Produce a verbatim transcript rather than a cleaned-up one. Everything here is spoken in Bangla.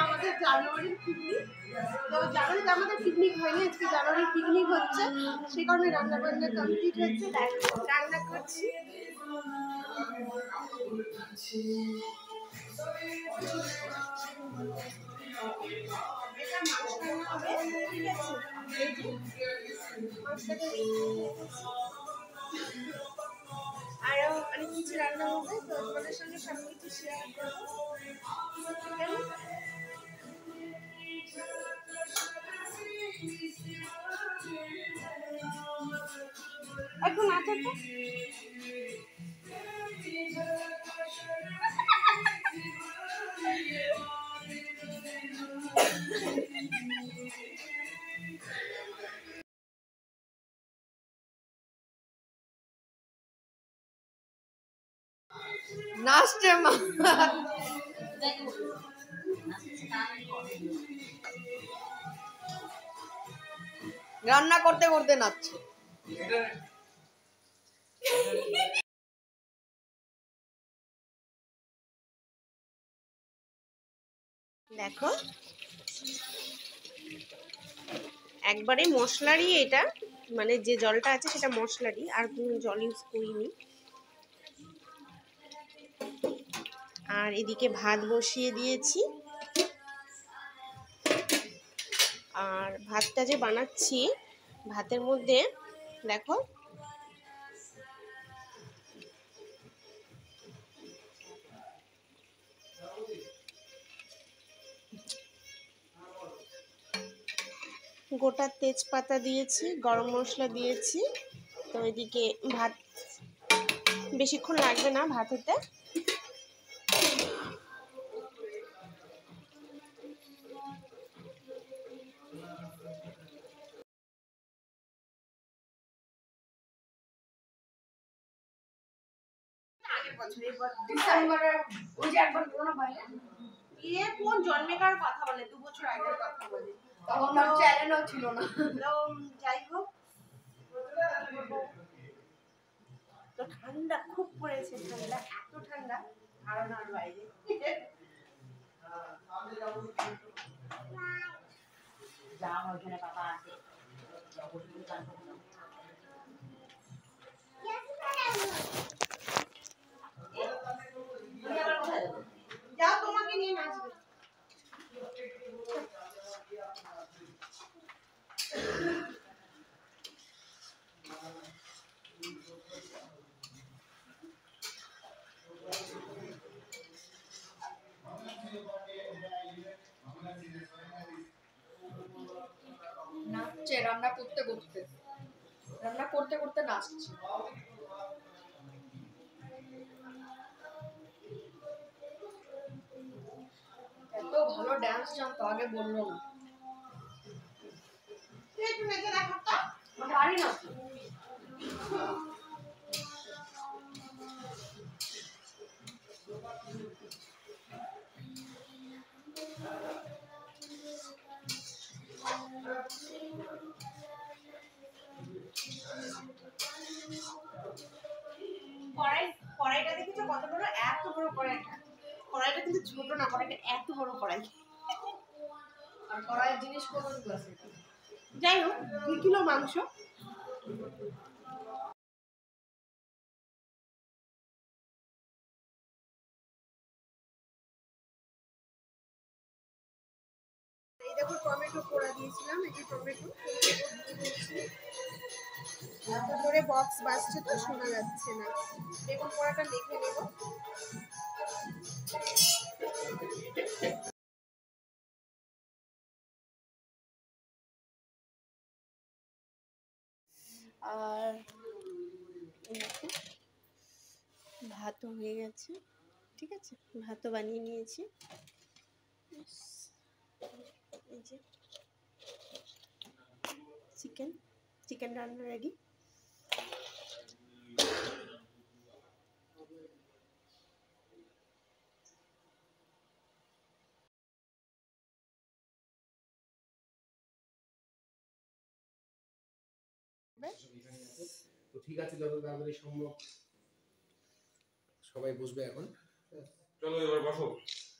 আমাদের জানুয়ারির পিকনিক। তো জানুয়ারিতে আমাদের পিকনিক হয়নি, আজকে জানুয়ারির পিকনিক হচ্ছে, সেই কারণে রান্না বান্না কমপ্লিট হচ্ছে। রান্না করছি এটা মাছ রান্না হবে, ঠিক আছে। এই যে মাছটাকে আরো অনেক কিছু রান্না হবে, তো তোমাদের সঙ্গে সব কিছু শেয়ার করবো। একটু নাচো তো। নাচছে মা, রান্না করতে করতে নাচছে। দেখো একবারে মশলারই এটা, মানে যে জলটা আছে সেটা মশলারই, আর কোনো জল ইউজ করিনি। আর এদিকে ভাত বসিয়ে দিয়েছি, আর ভাতটা যে বানাচ্ছি ভাতের মধ্যে দেখো গোটা তেজপাতা দিয়েছি, গরম মশলা দিয়েছি। তো এদিকে ভাত বেশিক্ষণ লাগবে না ভাত হতে। কোন জন্মেকার কথা বলে, দু বছর আগের কথা বলে, তখন চ্যানেলও ছিল না। যাই হোক, তো ঠান্ডা খুব পড়েছে, ঠান্ডা এত ঠান্ডা ধারণার বাইরে। যাও তোমাকে নিয়ে নাচবে। নাচছে রান্না করতে করতে, রান্না করতে করতে নাচছে। এত ভালো ডান্স জানতো, আগে বললো না। একটু নেচে দেখো তো, পারি না। কড়াই, কড়াইটা দেখেছো কত বড়? এত বড় কড়াইটা। কড়াইটা কিন্তু ছোট না, কড়াইটা এত বড় কড়াই। আর কড়াইয়ের জিনিস কতগুলো আছে? যাই হোক, দুই কিলো মাংস। এই দেখো টমেটো পোড়া দিয়েছিলাম, এই যে টমেটো এত জোরে বক্স বাজছে তো শোনা যাচ্ছে না। বেগুন পোড়াটা মেখে নেব। আর ভাতও হয়ে গেছে, ঠিক আছে, ভাতও বানিয়ে নিয়েছি। এই যে চিকেন, চিকেন রান্না রেডি। তো ঠিক আছে, যত তাড়াতাড়ি সম্ভব সবাই বুঝবে। এখন চলো এবার বসো।